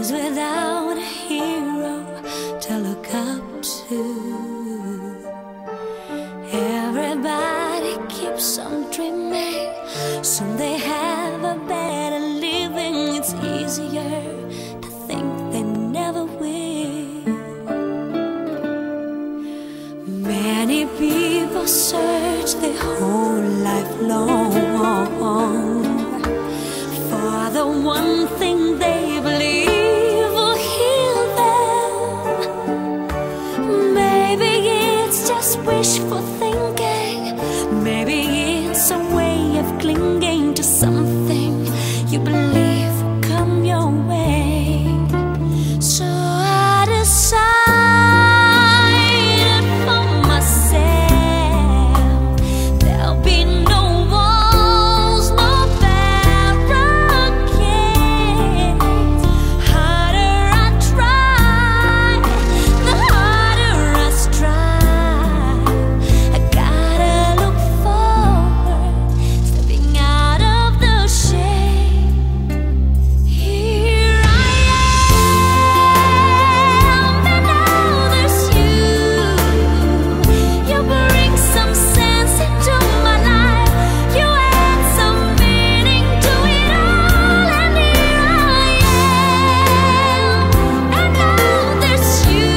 Raised without a hero to look up to. Everybody keeps on dreaming, soon they have a better living. It's easier to think they never will. Many people search their whole life long for the one thing they believe will heal them. Maybe it's just wishful thinking, maybe it's a way of clinging to something you believe will come your way. So I decided for myself, there'll be no walls, no barricades. Harder I try, the harder I strive. I gotta look forward, stepping out of the shade. Here I am, and now there's you. You bring some sense into my life. You add some meaning to it all, and here I am, and now there's you.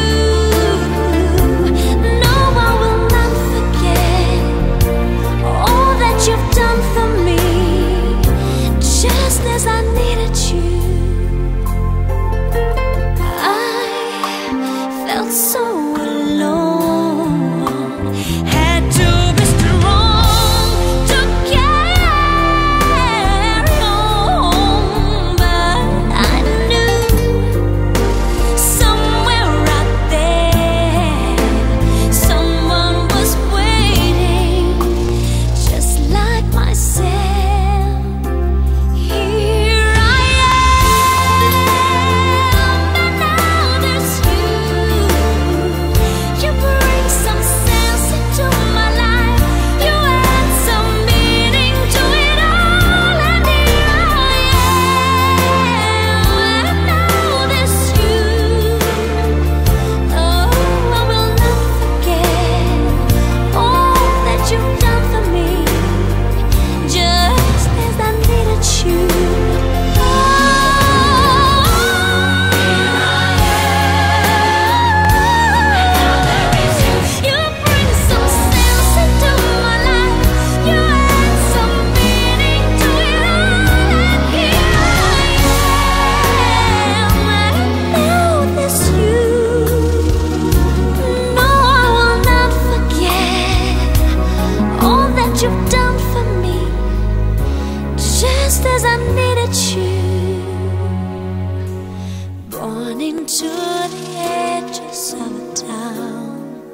No, I will not forget all that you've done for me, just as I needed you. I felt so alone, had to be strong to carry on, but I knew somewhere out there someone was waiting, just like myself. Here I am, and now there's you. You bring some sense into my life. You add some meaning to it all, and here I am, and now there's you. Oh, I will not forget all that you've done for me, just as I needed you. Oh, you bring some sense into my life. You add some meaning to it all, and here I am, and now there's you. No, I will not forget all that you've done for me, just as I needed you. Born into the edges of a town,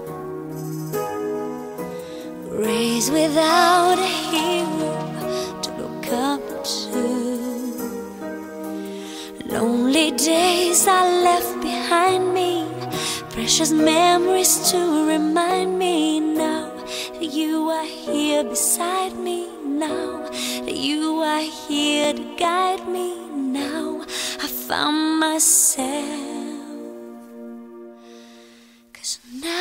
raised without a hero to look up to. Lonely days I left behind me, precious memories to remind me now that you are here beside me, now that you are here to guide me. Now I found myself, 'cause now